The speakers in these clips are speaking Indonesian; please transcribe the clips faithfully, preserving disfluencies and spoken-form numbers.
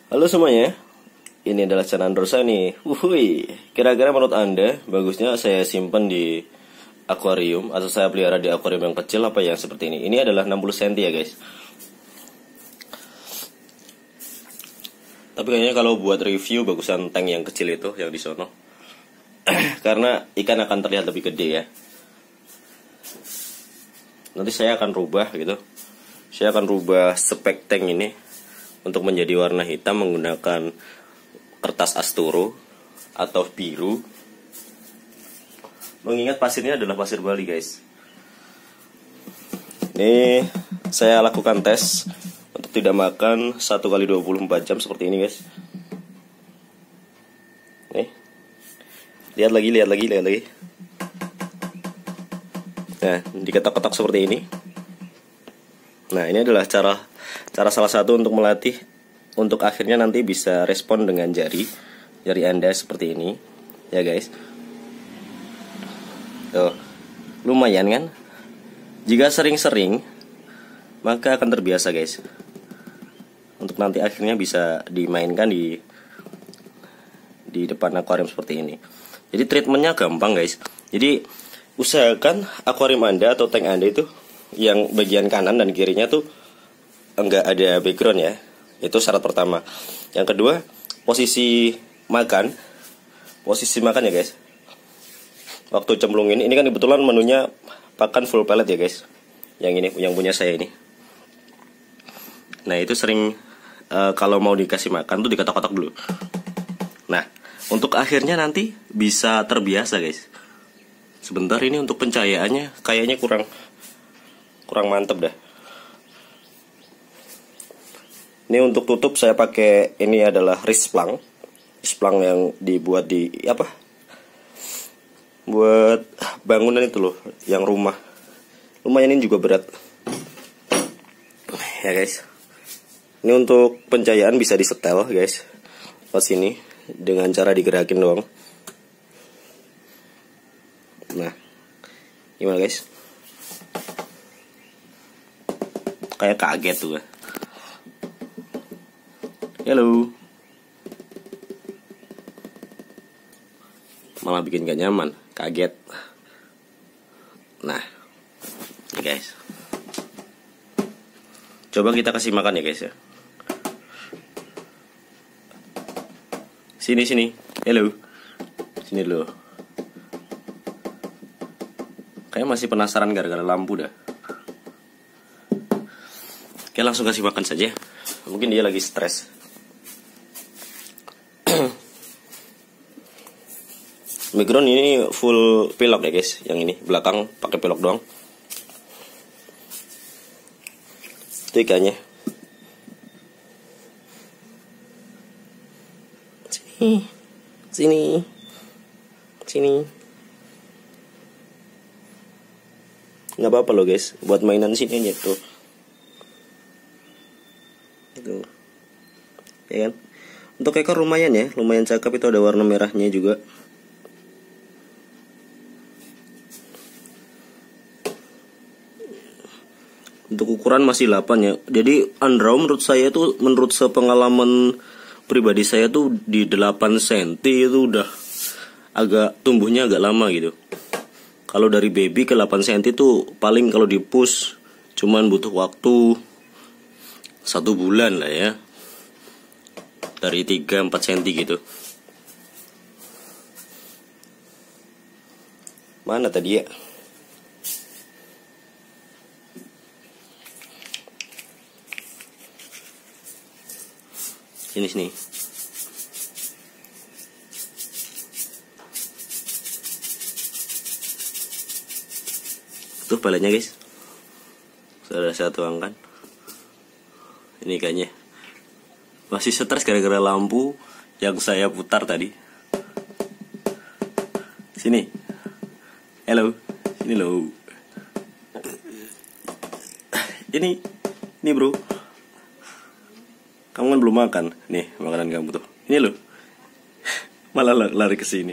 Halo semuanya, ini adalah channel Androsa nih. Wuhui, kira-kira menurut Anda bagusnya saya simpan di akuarium atau saya pelihara di akuarium yang kecil apa yang seperti ini? Ini adalah enam puluh sentimeter ya guys. Tapi kayaknya kalau buat review bagusan tank yang kecil itu yang di sono. Karena ikan akan terlihat lebih gede ya. Nanti saya akan rubah gitu. Saya akan rubah spek tank ini untuk menjadi warna hitam menggunakan kertas asturo atau biru. Mengingat pasirnya adalah pasir Bali guys. Ini saya lakukan tes untuk tidak makan satu kali dua puluh empat jam seperti ini guys. Nih. Lihat lagi, lihat lagi, lihat lagi. Nah, diketok-ketok seperti ini. Nah, ini adalah cara cara salah satu untuk melatih untuk akhirnya nanti bisa respon dengan jari jari Anda seperti ini ya guys. Tuh, lumayan kan? Jika sering-sering maka akan terbiasa guys. Untuk nanti akhirnya bisa dimainkan di di depan akuarium seperti ini. Jadi treatmentnya gampang guys. Jadi usahakan akuarium Anda atau tank Anda itu yang bagian kanan dan kirinya tuh enggak ada background ya. Itu syarat pertama. Yang kedua, posisi makan. Posisi makan ya guys. Waktu cemplungin, ini kan kebetulan menunya pakan full pellet ya guys. Yang ini, yang punya saya ini. Nah, itu sering uh, kalau mau dikasih makan tuh diketok-ketok dulu. Nah, untuk akhirnya nanti bisa terbiasa guys. Sebentar, ini untuk pencahayaannya kayaknya kurang kurang mantep dah. Ini untuk tutup saya pakai, ini adalah wrist plank. Wrist plank yang dibuat di apa? Buat bangunan itu loh, yang rumah. Lumayan ini juga berat. Ya guys. Ini untuk pencahayaan bisa disetel guys. Pas sini dengan cara digerakin doang. Nah, gimana guys? Kayak kaget tuh. Halo. Malah bikin gak nyaman, kaget. Nah, ini guys. Coba kita kasih makan ya guys ya. Sini sini. Halo. Sini dulu. Kayak masih penasaran gara-gara lampu dah. Oke, langsung kasih makan saja. Mungkin dia lagi stres. Background ini full pelok ya guys. Yang ini belakang pakai pelok doang. Itu ikannya. Sini, sini, sini. Nggak apa-apa loh guys. Buat mainan sini aja tuh. Itu ya kan, untuk ekor lumayan ya, lumayan cakep. Itu ada warna merahnya juga. Untuk ukuran masih delapan ya. Jadi Andro menurut saya itu, menurut sepengalaman pribadi saya tuh di delapan sentimeter itu udah agak tumbuhnya agak lama gitu. Kalau dari baby ke delapan sentimeter tuh paling kalau di push cuman butuh waktu satu bulan lah ya. Dari tiga sampai empat sentimeter gitu. Mana tadi ya? Sini sini. Tuh palanya guys. Sudah saya tuangkan. Ini ikannya masih stres gara-gara lampu yang saya putar tadi. Sini. Halo. Sini lo. Ini. Ini bro. Kamu kan belum makan. Nih makanan kamu tuh. Ini lo. Malah lari ke sini.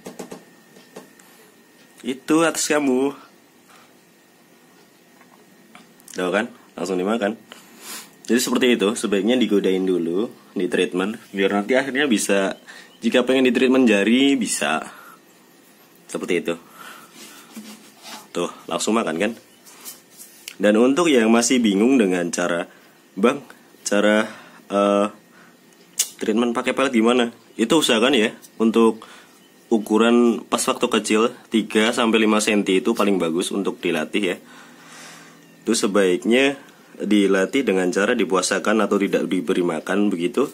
Itu atas kamu. Tahu kan? Langsung dimakan. Jadi seperti itu, sebaiknya digodain dulu di treatment biar nanti akhirnya bisa, jika pengen di treatment jari bisa. Seperti itu. Tuh, langsung makan kan? Dan untuk yang masih bingung dengan cara, Bang, cara uh, treatment pakai pelet gimana? Itu usahakan ya, untuk ukuran pas waktu kecil tiga sampai lima sentimeter itu paling bagus untuk dilatih ya. Itu sebaiknya dilatih dengan cara dipuasakan atau tidak diberi makan begitu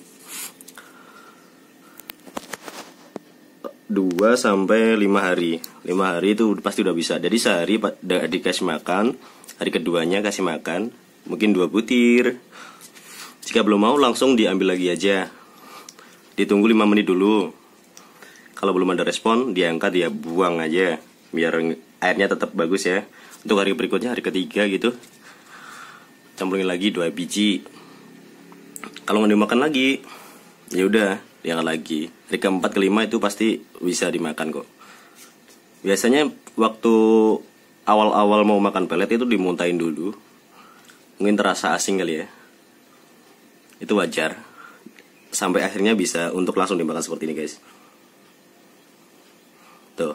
dua sampai lima hari. lima hari itu pasti udah bisa. Jadi sehari dikasih makan, hari keduanya kasih makan, mungkin dua butir. Jika belum mau langsung diambil lagi aja. Ditunggu lima menit dulu. Kalau belum ada respon, diangkat, dia buang aja biar airnya tetap bagus ya. Untuk hari berikutnya, hari ketiga gitu, campurin lagi dua biji. Kalau nggak dimakan lagi, ya udah diangkat lagi. Hari keempat kelima itu pasti bisa dimakan kok. Biasanya waktu awal-awal mau makan pelet itu dimuntahin dulu. Mungkin terasa asing kali ya. Itu wajar. Sampai akhirnya bisa untuk langsung dimakan seperti ini guys. Tuh.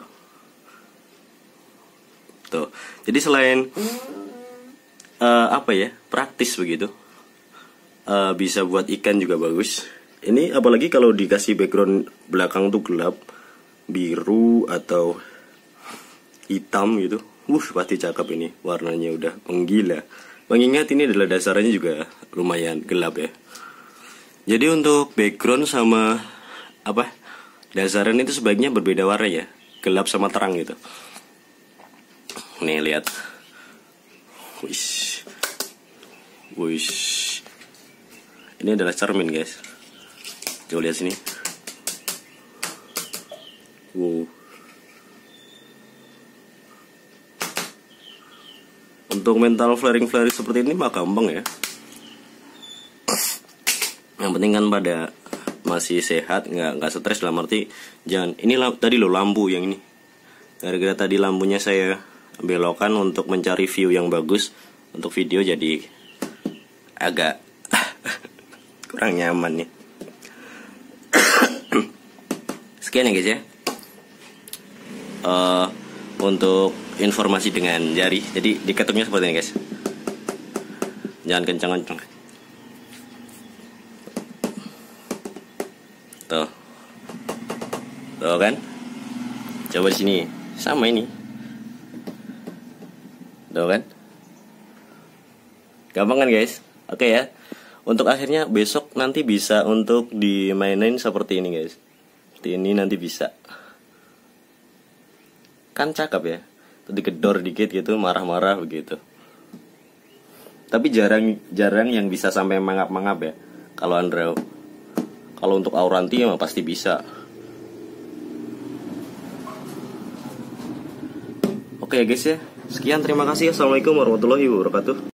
Tuh. Jadi selain Uh, apa ya, praktis begitu, uh, bisa buat ikan juga bagus. Ini apalagi kalau dikasih background belakang tuh gelap, biru atau hitam gitu, wuh pasti cakep ini, warnanya udah menggila. Mengingat ini adalah dasarnya juga lumayan gelap ya. Jadi untuk background sama apa dasaran itu sebaiknya berbeda warna ya, gelap sama terang gitu. Nih lihat. Wish. Wish. Ini adalah cermin guys. Coba lihat sini. Wow. Untuk mental flaring-flaring seperti ini mah gampang ya. Yang penting kan pada masih sehat, nggak nggak stres dalam arti jangan. Ini tadi lo lampu yang ini. Gara-gara tadi lampunya saya belokan untuk mencari view yang bagus untuk video, jadi agak kurang nyaman nih. Sekian ya guys ya, uh, untuk informasi dengan jari. Jadi diketuknya seperti ini guys, jangan kencang-kencang. Tuh, tuh kan, coba di sini sama ini. Tuh kan, gampang kan guys. Oke ya, untuk akhirnya besok nanti bisa untuk dimainin seperti ini guys. Seperti ini nanti bisa. Kan cakep ya, digedor dikit gitu, marah-marah begitu. Tapi jarang jarang yang bisa sampai mangap-mangap ya. Kalau Andreo, kalau untuk Auranti emang pasti bisa. Oke ya guys ya, sekian, terima kasih. Assalamualaikum warahmatullahi wabarakatuh.